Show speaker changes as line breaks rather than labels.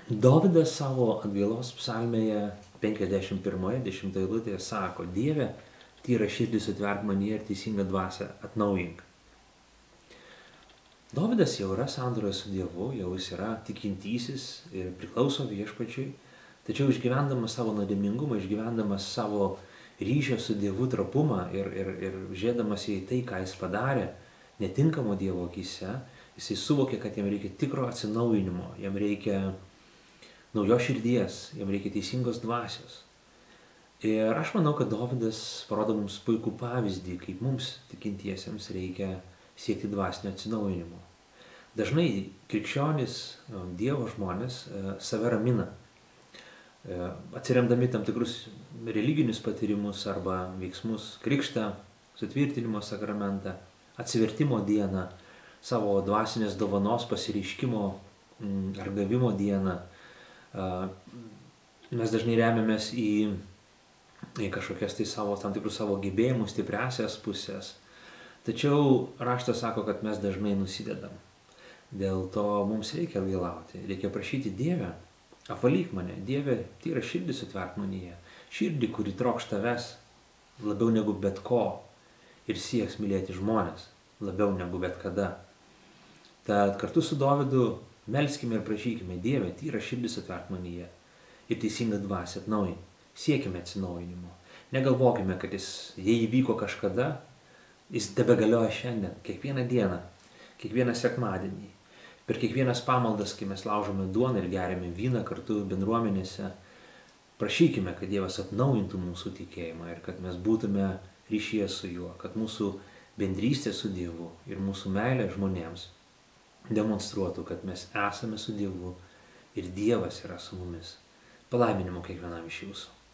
Dovydas savo atgailos psalmėje 51, 10 eilutėje sako: Dieve, tyra širdį sutverk manyje ir teisingą dvasią atnaujink. Dovydas jau yra sandoroje su Dievu, jau jis yra tikintysis ir priklauso viešpačiui, tačiau išgyvendamas savo nuodėmingumą, išgyvendamas savo ryšio su Dievu trapumą ir žiūrėdamas į tai, ką jis padarė, netinkamo Dievo akyse, jisai suvokė, kad jam reikia tikro atsinaujinimo, jam reikia naujos širdies, jam reikia teisingos dvasios. Ir aš manau, kad Dovydas parodo mums puikų pavyzdį, kaip mums tikintiesiems reikia siekti dvasinio atsinaujinimo. Dažnai krikščionys, Dievo žmonės save ramina, atsiremdami tam tikrus religinius patyrimus arba veiksmus, krikštą, sutvirtinimo sakramentą, atsivertimo dieną, savo dvasinės dovanos pasireiškimo ar gavimo dieną. Mes dažnai remiamės į kažkokias tai tam tikrus savo gebėjimus, stipriasias pusės. Tačiau raštas sako, kad mes dažnai nusidedam. Dėl to mums reikia atgailauti, reikia prašyti: Dieve, apvalyk mane, Dieve, tyra širdį sutverk manyje, širdį, kuri trokš tavęs labiau negu bet ko ir sieks mylėti žmonės labiau negu bet kada. Tad kartu su Dovydu melskime ir prašykime: Dieve, tyra širdį sutverk manyje ir teisingą dvasią atnaujink. Siekime atsinaujinimo. Negalvokime, kad jei įvyko kažkada, jis tebegalioja šiandien, kiekvieną dieną, kiekvieną sekmadienį. Per kiekvienas pamaldas, kai mes laužome duoną ir geriame vyną kartu bendruomenėse, prašykime, kad Dievas atnaujintų mūsų tikėjimą ir kad mes būtume ryšyje su juo, kad mūsų bendrystė su Dievu ir mūsų meilė žmonėms demonstruotų, kad mes esame su Dievu ir Dievas yra su mumis. Palaiminimo kiekvienam iš jūsų.